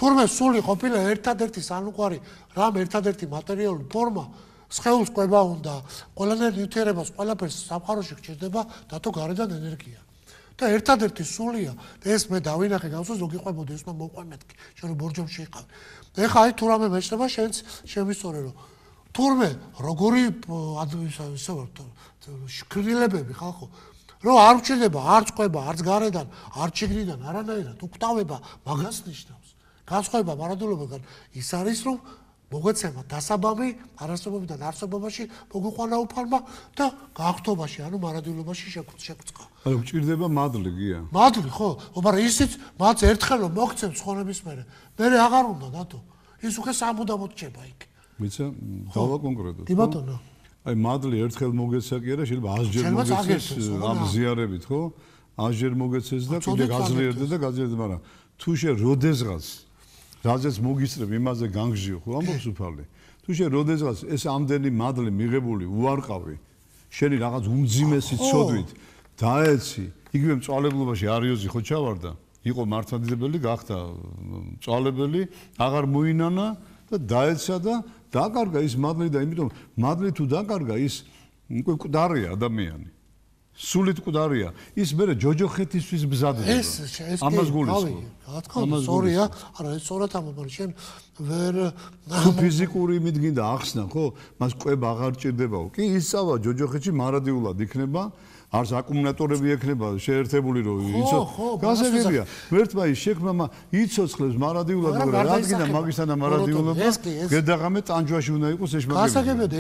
თურმე სული ყოფილა ერთადერთი სანუკვარი რამ ერთადერთი მატერიალური ფორმა სხეულს ყვება უნდა ყველანაირ ნივთიერებას ყველაფერს სამყაროში გჭირდება დათო გარედან ენერგია და ერთადერთი სულია და ეს მე დავინახე გავსო ზოგი ყვებოდი ეს უნდა მოყვე მეთქი შენ რომ ბორჯომში იყავი ეხა აი თუ რამე მეჩნდება შენც შემისწორე რომ თურმე როგორი ისე შქრილებები ხალხო რომ არ გჭირდება არც ყვება არც გარედან არც შიგნიდან არანაირად უკვდავება მაგას ნიშნავს განსხვავება მარადიულებიდან ის არის რომ მოგეცემა დასაბამი არასწორობიდან არსებობაში მოგიყვანა უფალმა და გააღთობაში ანუ მარადიულებაში შეგვწყა. ანუ გჭირდება მადლი გია. მადლი ხო, მაგრამ ისიც მათ ერთხელ მოგცემს ხონების მერე აღარ უნდა დათო. ის უკვე სამუდამოდ რჩება იქ. ვიცი, დავა კონკრეტულად. კი ბატონო. აი მადლი ერთხელ მოგეცა კი არა, შეიძლება 100 ჯერ მოგეცეს ამ ზიარებით, ხო? 100 ჯერ მოგეცეს და კიდე გაძლიერდა და გაძლიერდა, მაგრამ თუ შე როდესღაც რაზეც მოგისწრებ იმაზე განგჟიო ხო ამბობს უფალი თუ შე როდესღაც ეს ამდენი მადლი მიღებული უარყავი შენი რაღაც უმძიმესი ცოდვით დაეცი იგივე მწვალებლობაში არიოზი ხო ჩავარდა იყო მართლმადიდებელი გახდა მწვალებელი აღარ მოინანა და დაეცა და დაკარგა ის მადლი და იმიტომ მადლი თუ დაკარგა ის უკვე მკვდარია ადამიანი სულით მკვდარია ის მერე ჯოჯოხეთისთვის მზადდება ეს ამას გულისხმობ რა თქმა უნდა სწორია არა ეს სწორად ამბობ შენ ვერ თუ ფიზიკური იმით გინდა ახსნა ხო მას ყვება აღარ ჭირდებაო კი ისწავლა ჯოჯოხეთში მარადიულად იქნება არც აკუმულატორები ექნება შეერთებული რომ იცო გასაგებია ვერთმა ის შექმნა იცოცხლებს მარადიულად რა რადგან მაგისთან და მარადიულობა გედაღამე ტანჯვაში უნდა იყოს ეს მაგები